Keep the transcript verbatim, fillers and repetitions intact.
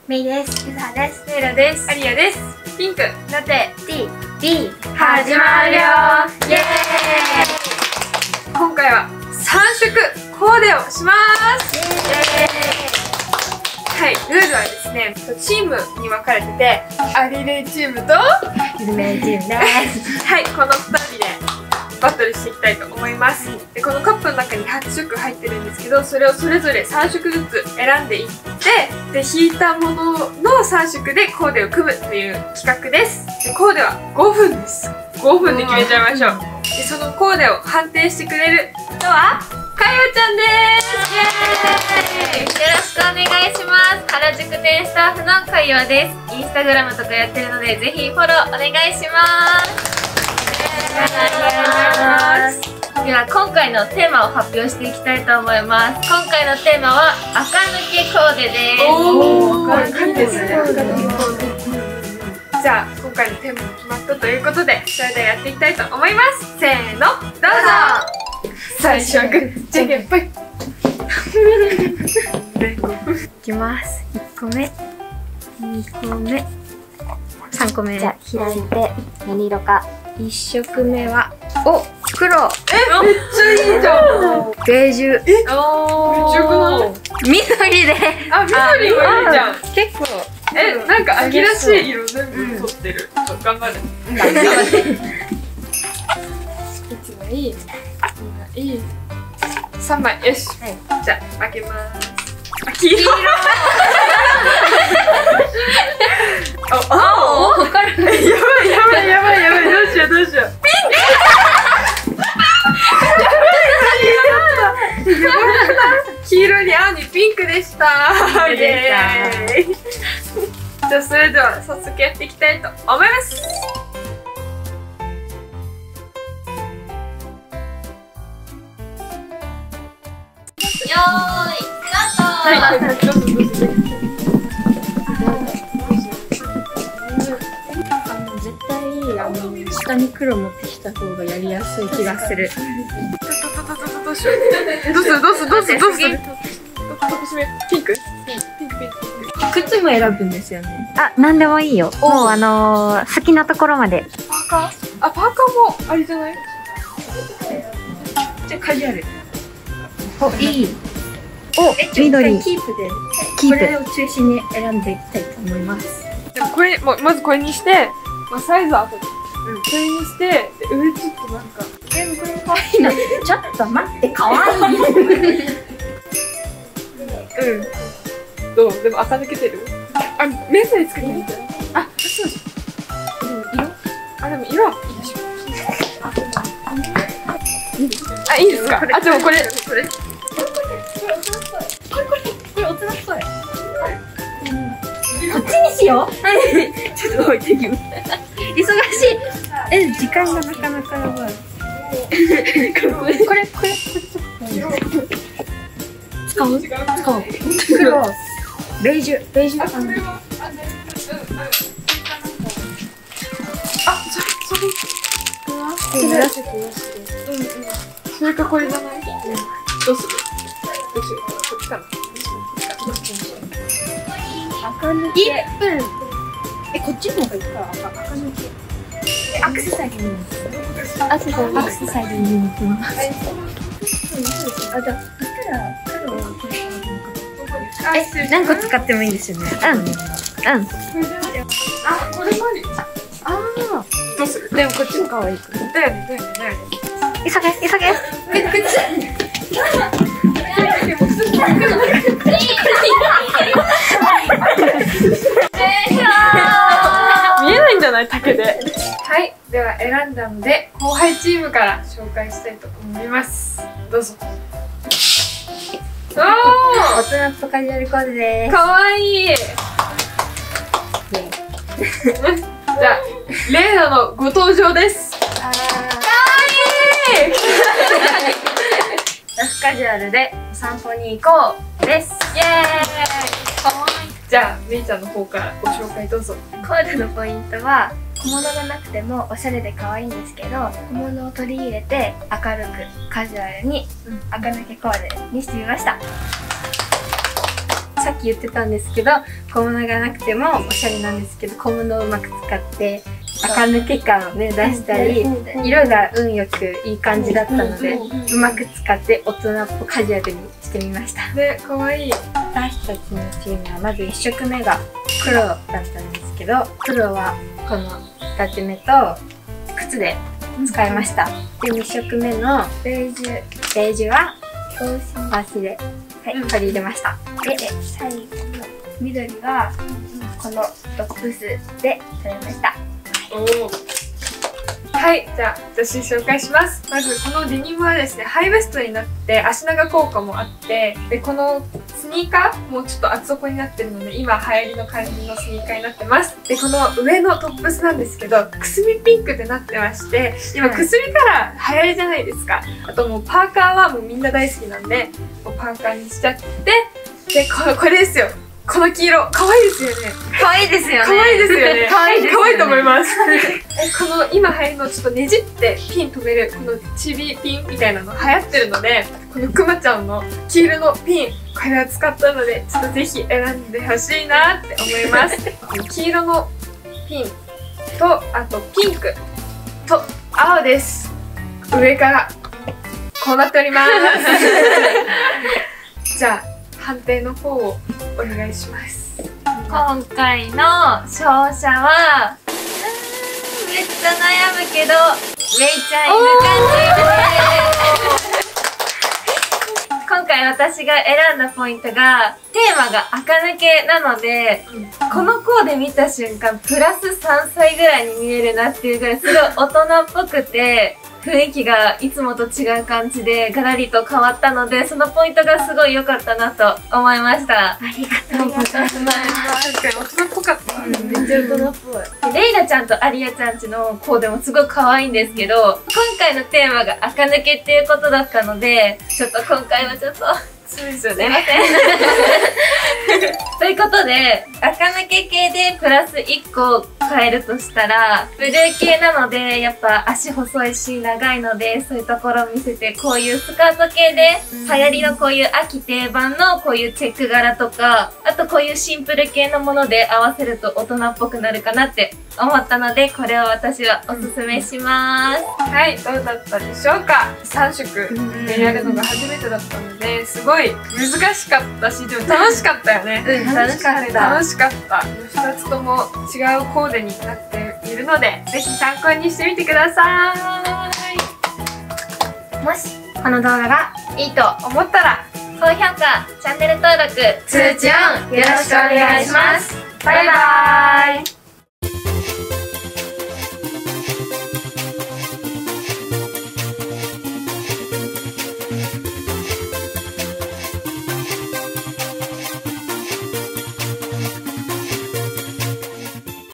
メイです。 ゆずはです。 セイラです。 アリアです。ピンク、ラテ、 D、D、 始まるよー。イエーイ。今回はさん色コーデをします。イエーイ。はい、ルールはですね、チームに分かれてて、アリレイチームとゆずめいチームです。 はい、このふたりでバトルしていきたいと思います。で、このカップの中にはち色入ってるんですけど、それをそれぞれさん色ずつ選んでいって、で、引いたもののさん色でコーデを組むという企画です。で、コーデはごふんです。ごふんで決めちゃいましょう。で、そのコーデを判定してくれるのはかよちゃんです。イエーイ。 よろしくお願いします。原宿店スタッフのかよです。インスタグラムとかやってるので、ぜひフォローお願いします。お願いします。では今回のテーマを発表していきたいと思います。今回のテーマは垢抜けコーデです。 おー、垢抜けですね。垢抜けコーデ。じゃあ今回のテーマも決まったということで、それではやっていきたいと思います。せーの、どうぞ。最初はグー、じゃんけんぽい。 いきます。いっこめ、にこめ、さんこめ。じゃあ開いて何色か。いっ色目はお黒。 え、めっちゃいいじゃん。 ベージュ。 え、めっちゃよくない？ 緑で。 あ、緑もいいじゃん。 結構。 え、なんか秋らしい色全部取ってる。ちょっと頑張る。頑張って。いちまい、にまい、さんまい、よし。じゃあ開けます。あ、黄色。あ、青。わかる。やばいやばいやばいやばい、どうしようどうしよう。ピンク。黄色に青にピンクでした。イエーイ。じゃあそれでは早速やっていきたいと思います。 よーい、スタート。 はい、どうぞどうぞ。 絶対あの下に黒持ってきた方がやりやすい気がする。 どうしよう。どうするどうするどうするどうする。ピンク？ピンクピンク。 靴も選ぶんですよね。 あ、なんでもいいよ。もうあのー、好きなところまで。 パーカー？あ、パーカーもありじゃない？ じゃあカジュアル。 お、いい。お、緑。 キープで。 キープ。 これを中心に選んでいきたいと思います。 でもこれもまずこれにして、まあサイズは後で。うん。これにしてで上ちょっとなんか。 え、これ可愛いな。ちょっと待って、可愛い。 うん。どう？でも垢抜けてる？あ、目線つけてみて。あ、そうじゃん。色？あ、でも色はいいでしょ。あ、いいですか？あ、でもこれこれ。 これこれこれ大人っぽい。こっちにしよう。ちょっと置いてきます。忙しい。え、時間がなかなかやばい。これこれこれ使う？使う。黒。ベージュベージュ。 あ、それはあ、それそれ。 濡らして濡らして。 うんうん。それかこれじゃない？どうする？どうしよう。こっちかな。 垢抜け。うん。え、こっちの方がいいか。垢抜け。アクセサリーに。アクセサリー。アクセサリーに行きます。あ、じゃあ、そしたら黒をこれからえ、何個使ってもいいんですよね。 うん。うん。 あ、これまで。ああ。どうする？ でもこっちも可愛いから。 だよねだよねだよね。 急げ、急げ。 え、こっち。 見えないんじゃない？竹で。はい、では選んだので後輩チームから紹介したいと思います。どうぞ。お大人とカジュアルコーデでー、かわいい。じゃあレイナのご登場です。かわいい。 ラフカジュアルでお散歩に行こうです。 イエーイ。かわいい。じゃあめいちゃんの方からご紹介どうぞ。 コーデのポイントは小物がなくてもおしゃれで可愛いんですけど、小物を取り入れて明るくカジュアルに垢抜けコーデにしてみました。 さっき言ってたんですけど、小物がなくてもおしゃれなんですけど、小物をうまく使って垢抜け感をね出したり、色が運よくいい感じだったので、うまく使って大人っぽカジュアルにしてみました。 で、可愛い。 私たちのチームはまずいっ色目が黒だったんですけど、黒はこの二つ目と靴で使いました。で、に色目のベージュベージュは帽子で、はい、取り入れました。で、最後の緑はこのトップスで取れました。 おー。はい、じゃあ私紹介します。まずこのデニムはですね、ハイウエストになって足長効果もあって、でこのスニーカーもちょっと厚底になってるので、今流行りの感じのスニーカーになってます。でこの上のトップスなんですけど、くすみピンクってなってまして、今くすみカラー流行りじゃないですか。あともうパーカーはもうみんな大好きなんで、もうパーカーにしちゃって、でここれですよ。この黄色、可愛いですよね。 可愛いですよね。 可愛いですよね。 可愛いですよね。 可愛いと思います。この今流行りのちょっとねじってピン止めるこのチビピンみたいなの流行ってるので、このくまちゃんの黄色のピン、これは使ったのでちょっとぜひ選んでほしいなって思います。この黄色のピンと、あとピンクと青です。上からこうなっております。じゃあ判定の方をお願いします。 今回の勝者は、うーんめっちゃ悩むけど、めいちゃんいる感じです。今回私が選んだポイントが、テーマが垢抜けなので、うん、このコーデ見た瞬間、プラスさんさいぐらいに見えるなっていうぐらい、すごい大人っぽくて、雰囲気がいつもと違う感じでガラリと変わったので、そのポイントがすごい良かったなと思いました。 ありがとうございます。 確かに大人っぽかった。 めっちゃ大人っぽい。 レイラちゃんとアリアちゃんちのコーデもすごい可愛いんですけど、今回のテーマが垢抜けっていうことだったので、ちょっと今回はちょっとそうですよね。 すいません。ということで、垢抜け系でプラスいっこ変えるとしたら、ブルー系なので、やっぱ足細いし長いので、そういうところを見せて、こういうスカート系で、流行りのこういう秋定番のこういうチェック柄とか、あとこういうシンプル系のもので合わせると大人っぽくなるかなって思ったので、これを私はおすすめします。 はい、どうだったでしょうか。さん色でやるのが初めてだったので、すごい難しかったし、でも楽しかったよね。 うん、楽しかった。 楽しかった。ふたつとも違うコーデになっているので、ぜひ参考にしてみてください。 もしこの動画がいいと思ったら、 高評価、チャンネル登録、 通知オンよろしくお願いします。バイバーイ。